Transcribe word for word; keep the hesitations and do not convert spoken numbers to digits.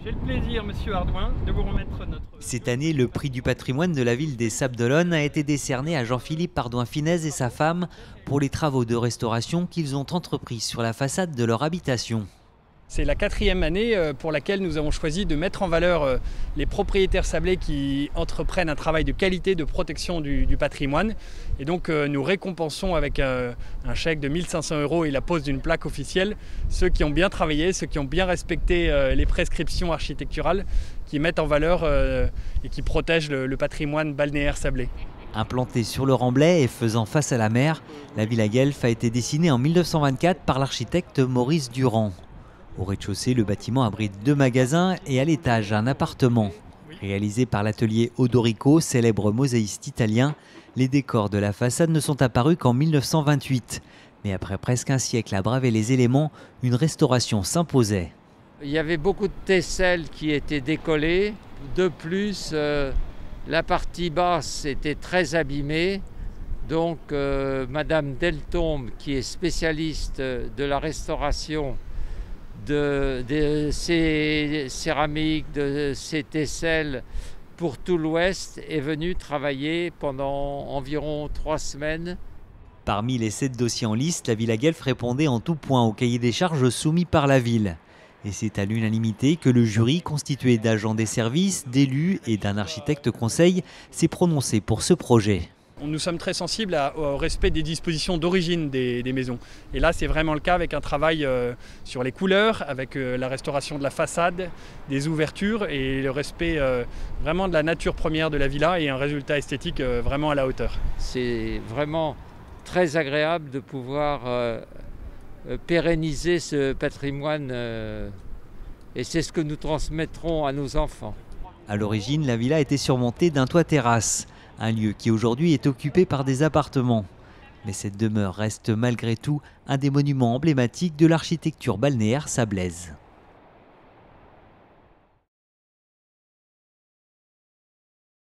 J'ai le plaisir, monsieur Ardouin, de vous remettre notre... Cette année, le prix du patrimoine de la ville des Sables d'Olonne a été décerné à Jean-Philippe Ardouin-Finez et sa femme pour les travaux de restauration qu'ils ont entrepris sur la façade de leur habitation. C'est la quatrième année pour laquelle nous avons choisi de mettre en valeur les propriétaires sablés qui entreprennent un travail de qualité de protection du, du patrimoine. Et donc nous récompensons avec un, un chèque de mille cinq cents euros et la pose d'une plaque officielle ceux qui ont bien travaillé, ceux qui ont bien respecté les prescriptions architecturales, qui mettent en valeur et qui protègent le, le patrimoine balnéaire sablé. Implantée sur le remblai et faisant face à la mer, la Villa Guelf a été dessinée en mille neuf cent vingt-quatre par l'architecte Maurice Durand. Au rez-de-chaussée, le bâtiment abrite deux magasins et à l'étage un appartement. Réalisé par l'atelier Odorico, célèbre mosaïste italien, les décors de la façade ne sont apparus qu'en mille neuf cent vingt-huit. Mais après presque un siècle à braver les éléments, une restauration s'imposait. Il y avait beaucoup de tesselles qui étaient décollées. De plus, euh, la partie basse était très abîmée. Donc, euh, Madame Deltombe, qui est spécialiste de la restauration, de, de ces céramiques, de ces tesselles pour tout l'Ouest, est venue travailler pendant environ trois semaines. Parmi les sept dossiers en liste, la Villa Guelf répondait en tout point au cahier des charges soumis par la ville. Et c'est à l'unanimité que le jury, constitué d'agents des services, d'élus et d'un architecte conseil, s'est prononcé pour ce projet. Nous sommes très sensibles à, au respect des dispositions d'origine des, des maisons. Et là, c'est vraiment le cas avec un travail euh, sur les couleurs, avec euh, la restauration de la façade, des ouvertures et le respect euh, vraiment de la nature première de la villa et un résultat esthétique euh, vraiment à la hauteur. C'est vraiment très agréable de pouvoir euh, pérenniser ce patrimoine euh, et c'est ce que nous transmettrons à nos enfants. À l'origine, la villa était surmontée d'un toit-terrasse. Un lieu qui aujourd'hui est occupé par des appartements. Mais cette demeure reste malgré tout un des monuments emblématiques de l'architecture balnéaire sablaise.